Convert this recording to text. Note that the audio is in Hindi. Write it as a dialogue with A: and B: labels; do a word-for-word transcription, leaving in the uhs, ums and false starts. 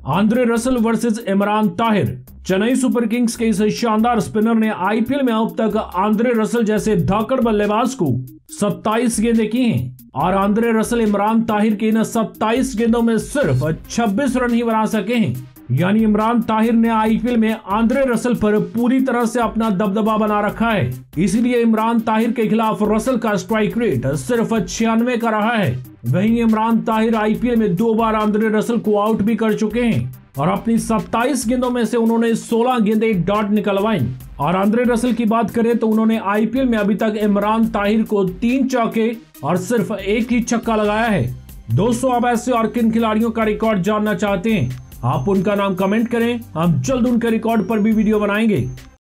A: Andre Russell versus Imran Tahir. Chennai super kings के इस शानदार स्पिनर ने आईपीएल में अब तक आंद्रे रसल जैसे धाकड़ बल्लेबाज को सत्ताईस गेंदें की हैं और आंद्रे रसल इमरान ताहिर के इन सत्ताईस गेंदों में सिर्फ छब्बीस रन ही बना सके हैं। यानी इमरान ताहिर ने आईपीएल में आंद्रे रसल पर पूरी तरह से अपना दबदबा बना रखा है। इसीलिए इमरान ताहिर के खिलाफ रसल का स्ट्राइक रेट सिर्फ छियानवे का रहा है। वहीं इमरान ताहिर आईपीएल में दो बार आंद्रे रसल को आउट भी कर चुके हैं और अपनी सत्ताईस गेंदों में से उन्होंने सोलह गेंदें डॉट निकलवाई। और आंद्रे रसल की बात करें तो उन्होंने आईपीएल में अभी तक इमरान ताहिर को तीन चौके और सिर्फ एक ही छक्का लगाया है। दोस्तों, आप ऐसे और किन खिलाड़ियों का रिकॉर्ड जानना चाहते हैं? आप उनका नाम कमेंट करें, हम जल्द उनके रिकॉर्ड पर भी वीडियो बनाएंगे।